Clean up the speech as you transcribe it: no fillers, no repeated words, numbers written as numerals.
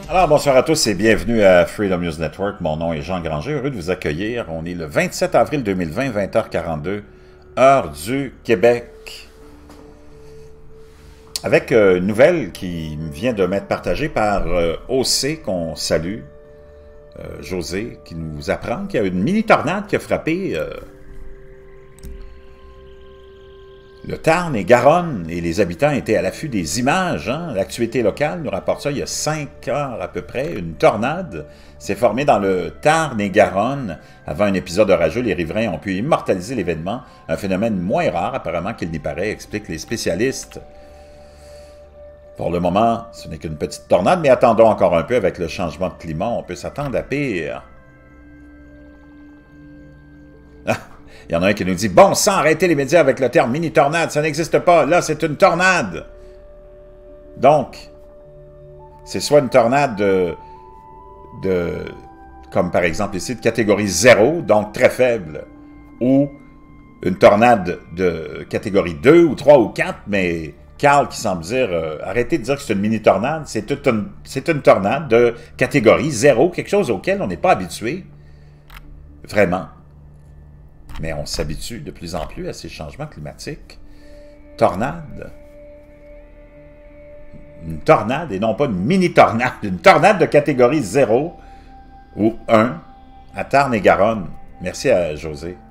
Alors, bonsoir à tous et bienvenue à Freedom News Network. Mon nom est Jean Granger, heureux de vous accueillir. On est le 27 avril 2020, 20h42, heure du Québec. Avec une nouvelle qui vient de m'être partagée par OC, qu'on salue, José, qui nous apprend qu'il y a une mini-tornade qui a frappé le Tarn et Garonne, et les habitants étaient à l'affût des images. L'actualité locale nous rapporte ça il y a 5 heures à peu près. Une tornade s'est formée dans le Tarn et Garonne. Avant un épisode orageux, les riverains ont pu immortaliser l'événement. Un phénomène moins rare apparemment qu'il n'y paraît, expliquent les spécialistes. Pour le moment, ce n'est qu'une petite tornade, mais attendons encore un peu avec le changement de climat. On peut s'attendre à pire. Il y en a un qui nous dit « Bon sang, arrêtez les médias avec le terme mini-tornade, ça n'existe pas, là c'est une tornade !» Donc, c'est soit une tornade comme par exemple ici, de catégorie 0, donc très faible, ou une tornade de catégorie 2 ou 3 ou 4, mais Carl qui semble dire arrêtez de dire que c'est une mini-tornade, c'est une tornade de catégorie 0, quelque chose auquel on n'est pas habitué, vraiment. Mais on s'habitue de plus en plus à ces changements climatiques. Tornade. Une tornade et non pas une mini-tornade. Une tornade de catégorie 0 ou 1 à Tarn et Garonne. Merci à José.